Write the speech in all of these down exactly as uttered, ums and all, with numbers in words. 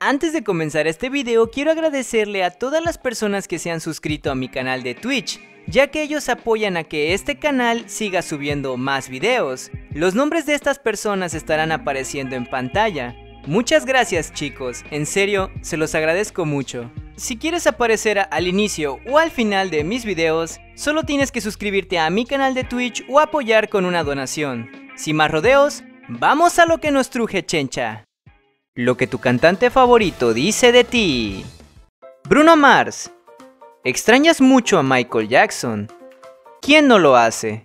Antes de comenzar este video, quiero agradecerle a todas las personas que se han suscrito a mi canal de Twitch, ya que ellos apoyan a que este canal siga subiendo más videos. Los nombres de estas personas estarán apareciendo en pantalla. Muchas gracias, chicos, en serio, se los agradezco mucho. Si quieres aparecer al inicio o al final de mis videos, solo tienes que suscribirte a mi canal de Twitch o apoyar con una donación. Sin más rodeos, vamos a lo que nos truje, chencha. Lo que tu cantante favorito dice de ti. Bruno Mars. ¿Extrañas mucho a Michael Jackson? ¿Quién no lo hace?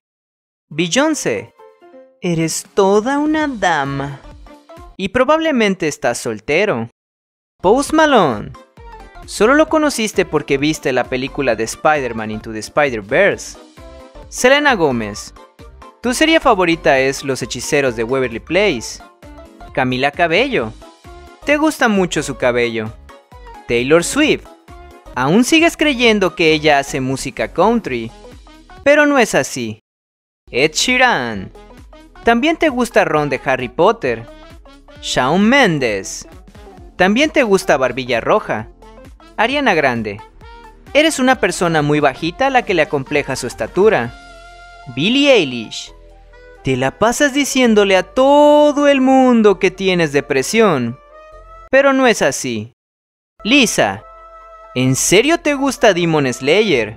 Beyoncé. Eres toda una dama. Y probablemente estás soltero. Post Malone. Solo lo conociste porque viste la película de Spider-Man Into the Spider-Verse. Selena Gómez. Tu serie favorita es Los Hechiceros de Waverly Place. Camila Cabello. Te gusta mucho su cabello. Taylor Swift. Aún sigues creyendo que ella hace música country, pero no es así. Ed Sheeran. También te gusta Ron de Harry Potter. Shawn Mendes. También te gusta Barbilla Roja. Ariana Grande. Eres una persona muy bajita a la que le acompleja su estatura. Billie Eilish. Te la pasas diciéndole a todo el mundo que tienes depresión, pero no es así. Lisa. ¿En serio te gusta Demon Slayer?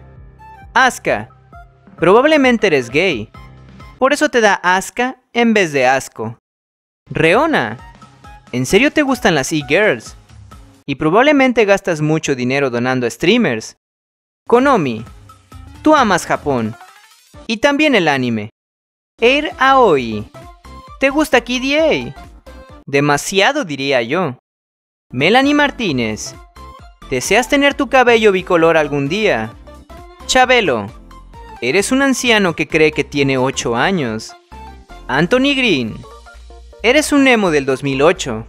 Asuka. Probablemente eres gay, por eso te da asca en vez de asco. Reona. ¿En serio te gustan las e-girls? Y probablemente gastas mucho dinero donando a streamers. Konomi. Tú amas Japón. Y también el anime. Air Aoi. ¿Te gusta K D A? Demasiado, diría yo. Melanie Martínez. ¿Deseas tener tu cabello bicolor algún día? Chabelo. Eres un anciano que cree que tiene ocho años. Anthony Green. Eres un emo del dos mil ocho.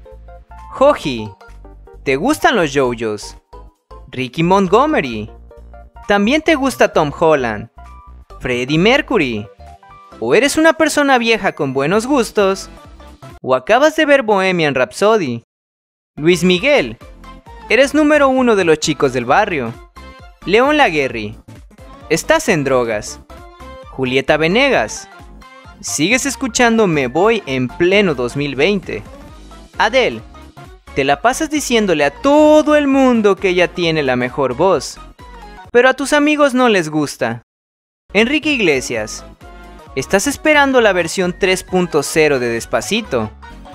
Joji. ¿Te gustan los JoJos? Ricky Montgomery. ¿También te gusta Tom Holland? Freddie Mercury. ¿O eres una persona vieja con buenos gustos? ¿O acabas de ver Bohemian Rhapsody? Luis Miguel. Eres número uno de los chicos del barrio. León Laguerri. Estás en drogas. Julieta Venegas. Sigues escuchando Me Voy en pleno dos mil veinte. Adele. Te la pasas diciéndole a todo el mundo que ella tiene la mejor voz, pero a tus amigos no les gusta. Enrique Iglesias. Estás esperando la versión tres punto cero de Despacito,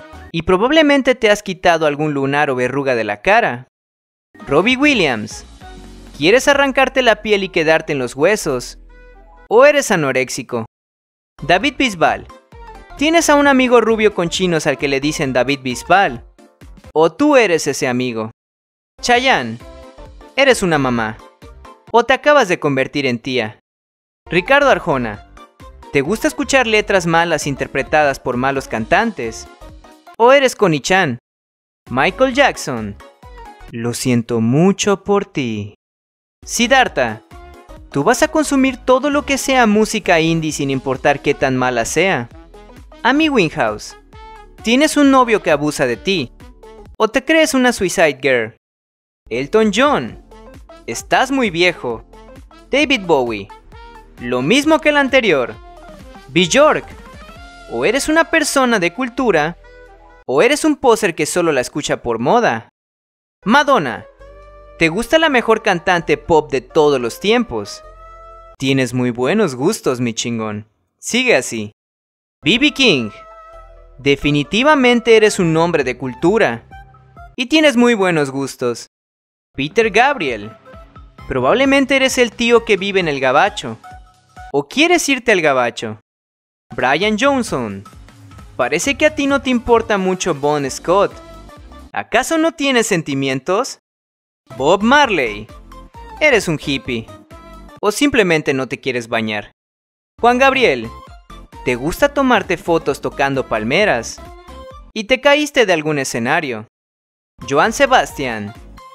y probablemente te has quitado algún lunar o verruga de la cara. Robbie Williams. ¿Quieres arrancarte la piel y quedarte en los huesos? ¿O eres anoréxico? David Bisbal. ¿Tienes a un amigo rubio con chinos al que le dicen David Bisbal? ¿O tú eres ese amigo? Chayanne. ¿Eres una mamá? ¿O te acabas de convertir en tía? Ricardo Arjona. ¿Te gusta escuchar letras malas interpretadas por malos cantantes? ¿O eres Connie-chan? Michael Jackson. Lo siento mucho por ti. Siddhartha. ¿Tú vas a consumir todo lo que sea música indie sin importar qué tan mala sea? Amy Winehouse. ¿Tienes un novio que abusa de ti? ¿O te crees una Suicide Girl? Elton John. Estás muy viejo. David Bowie. Lo mismo que el anterior. Björk. ¿O eres una persona de cultura? ¿O eres un poser que solo la escucha por moda? Madonna. ¿Te gusta la mejor cantante pop de todos los tiempos? Tienes muy buenos gustos, mi chingón. Sigue así. B B King. Definitivamente eres un hombre de cultura. Y tienes muy buenos gustos. Peter Gabriel. Probablemente eres el tío que vive en el gabacho. ¿O quieres irte al gabacho? Brian Johnson. Parece que a ti no te importa mucho Bon Scott. ¿Acaso no tienes sentimientos? Bob Marley. Eres un hippie. ¿O simplemente no te quieres bañar? Juan Gabriel. ¿Te gusta tomarte fotos tocando palmeras? ¿Y te caíste de algún escenario? Joan Sebastián.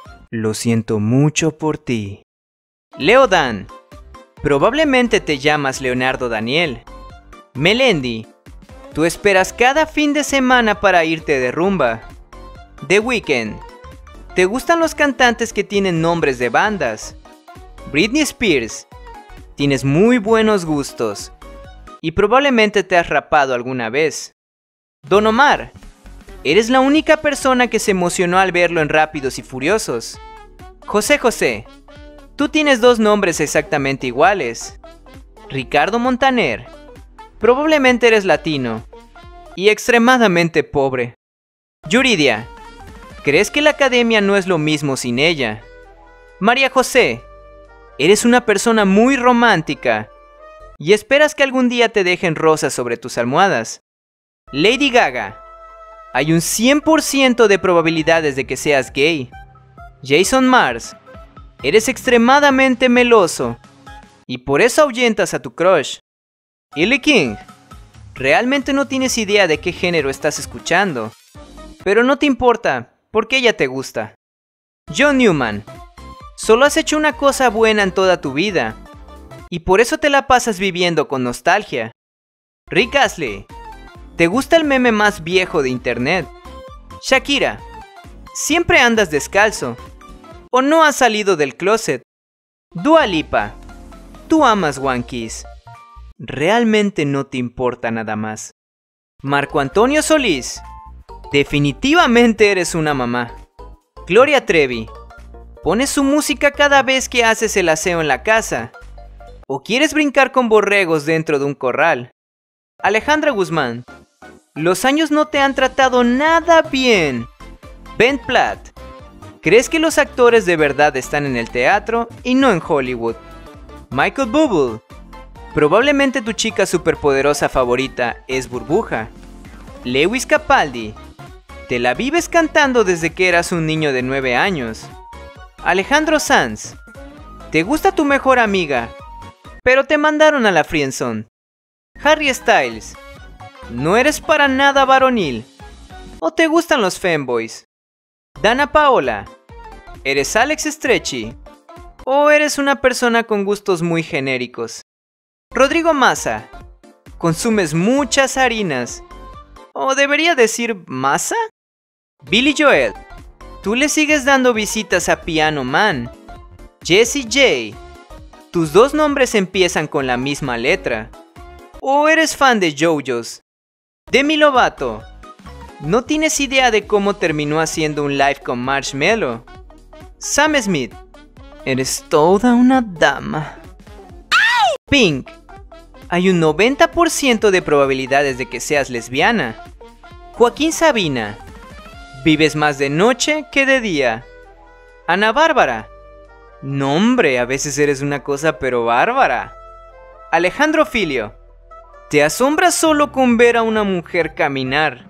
Lo siento mucho por ti. Leo Dan. Probablemente te llamas Leonardo Daniel. Melendi. Tú esperas cada fin de semana para irte de rumba. The Weeknd. ¿Te gustan los cantantes que tienen nombres de bandas? Britney Spears. Tienes muy buenos gustos. Y probablemente te has rapado alguna vez. Don Omar. Eres la única persona que se emocionó al verlo en Rápidos y Furiosos. José José. Tú tienes dos nombres exactamente iguales. Ricardo Montaner. Probablemente eres latino. Y extremadamente pobre. Yuridia. ¿Crees que la academia no es lo mismo sin ella? María José. Eres una persona muy romántica. Y esperas que algún día te dejen rosas sobre tus almohadas. Lady Gaga. Hay un cien por ciento de probabilidades de que seas gay. Jason Mars. Eres extremadamente meloso. Y por eso ahuyentas a tu crush. Illy King. Realmente no tienes idea de qué género estás escuchando. Pero no te importa, porque ella te gusta. John Newman. Solo has hecho una cosa buena en toda tu vida. Y por eso te la pasas viviendo con nostalgia. Rick Astley. ¿Te gusta el meme más viejo de internet? Shakira. Siempre andas descalzo. ¿O no has salido del closet? Dua Lipa. Tú amas One Kiss. Realmente no te importa nada más. Marco Antonio Solís. Definitivamente eres una mamá. Gloria Trevi. ¿Pones su música cada vez que haces el aseo en la casa? ¿O quieres brincar con borregos dentro de un corral? Alejandra Guzmán. Los años no te han tratado nada bien. Ben Platt. ¿Crees que los actores de verdad están en el teatro y no en Hollywood? Michael Bublé. Probablemente tu chica superpoderosa favorita es Burbuja. Lewis Capaldi. Te la vives cantando desde que eras un niño de nueve años. Alejandro Sanz. Te gusta tu mejor amiga, pero te mandaron a la friendzone. Harry Styles. No eres para nada varonil. ¿O te gustan los femboys? Dana Paola. ¿Eres Alex Stretchy? ¿O eres una persona con gustos muy genéricos? Rodrigo Massa. ¿Consumes muchas harinas? ¿O debería decir masa? Billy Joel. ¿Tú le sigues dando visitas a Piano Man? Jessie J. ¿Tus dos nombres empiezan con la misma letra? ¿O eres fan de JoJo's? Demi Lovato. ¿No tienes idea de cómo terminó haciendo un live con Marshmello? Sam Smith. Eres toda una dama. ¡Ay! Pink. Hay un noventa por ciento de probabilidades de que seas lesbiana. Joaquín Sabina. Vives más de noche que de día. Ana Bárbara. No hombre, a veces eres una cosa pero bárbara. Alejandro Filio. Te asombras solo con ver a una mujer caminar.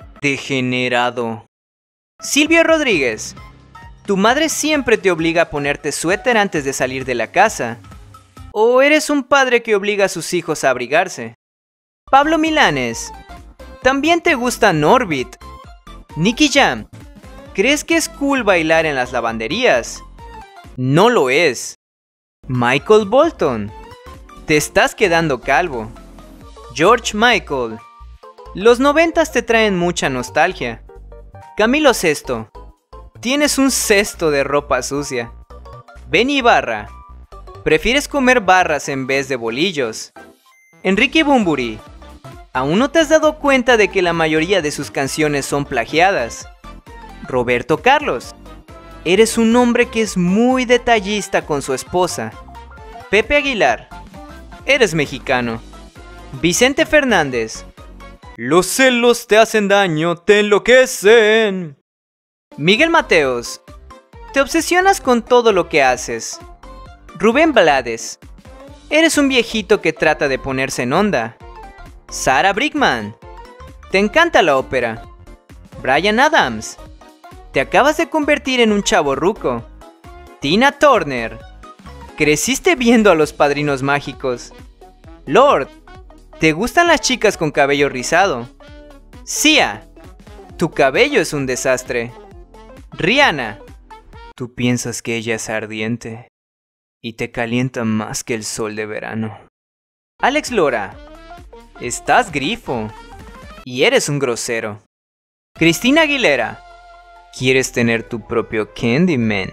Degenerado. Silvia Rodríguez. Tu madre siempre te obliga a ponerte suéter antes de salir de la casa. ¿O eres un padre que obliga a sus hijos a abrigarse? Pablo Milanes. ¿También te gusta Norbit? Nicky Jam. ¿Crees que es cool bailar en las lavanderías? No lo es. Michael Bolton. Te estás quedando calvo. George Michael. Los noventas te traen mucha nostalgia. Camilo Sesto. Tienes un cesto de ropa sucia. Benny Ibarra. Prefieres comer barras en vez de bolillos. Enrique Bunbury. ¿Aún no te has dado cuenta de que la mayoría de sus canciones son plagiadas? Roberto Carlos. Eres un hombre que es muy detallista con su esposa. Pepe Aguilar. Eres mexicano. Vicente Fernández. Los celos te hacen daño, te enloquecen. Miguel Mateos. Te obsesionas con todo lo que haces. Rubén Blades. Eres un viejito que trata de ponerse en onda. Sarah Brightman. Te encanta la ópera. Bryan Adams. Te acabas de convertir en un chavo ruco. Tina Turner. Creciste viendo a los Padrinos Mágicos. Lord. ¿Te gustan las chicas con cabello rizado? Sia. Tu cabello es un desastre. Rihanna. Tú piensas que ella es ardiente y te calienta más que el sol de verano. Alex Lora. Estás grifo y eres un grosero. Cristina Aguilera. ¿Quieres tener tu propio Candyman?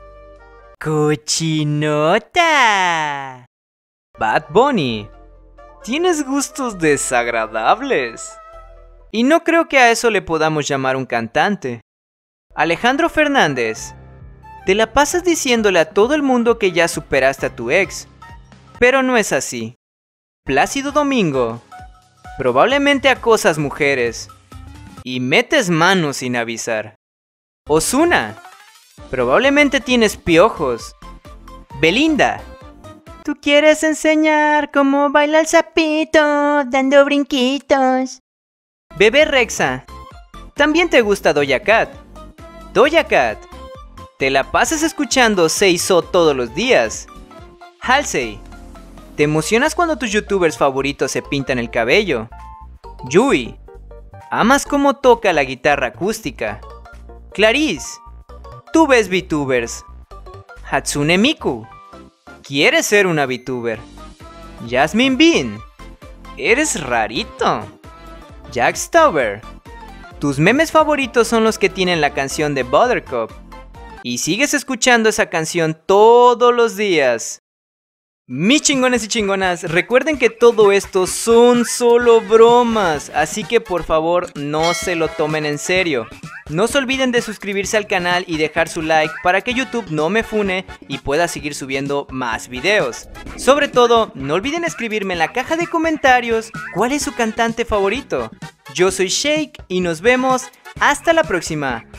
¡Cochinota! Bad Bunny. Tienes gustos desagradables. Y no creo que a eso le podamos llamar un cantante. Alejandro Fernández. Te la pasas diciéndole a todo el mundo que ya superaste a tu ex. Pero no es así. Plácido Domingo. Probablemente acosas mujeres. Y metes manos sin avisar. Ozuna. Probablemente tienes piojos. Belinda. Tú quieres enseñar cómo baila el sapito dando brinquitos. Bebé Rexha. También te gusta Doja Cat. Doja Cat. Te la pasas escuchando Seiso todos los días. Halsey. Te emocionas cuando tus youtubers favoritos se pintan el cabello. Yui. Amas cómo toca la guitarra acústica. Clarice. Tú ves VTubers. Hatsune Miku. ¿Quieres ser una VTuber? Jasmine Bean. Eres rarito. Jack Stauber. Tus memes favoritos son los que tienen la canción de Buttercup. Y sigues escuchando esa canción todos los días. Mis chingones y chingonas, recuerden que todo esto son solo bromas, así que por favor no se lo tomen en serio. No se olviden de suscribirse al canal y dejar su like para que YouTube no me fune y pueda seguir subiendo más videos. Sobre todo, no olviden escribirme en la caja de comentarios cuál es su cantante favorito. Yo soy Shake y nos vemos hasta la próxima.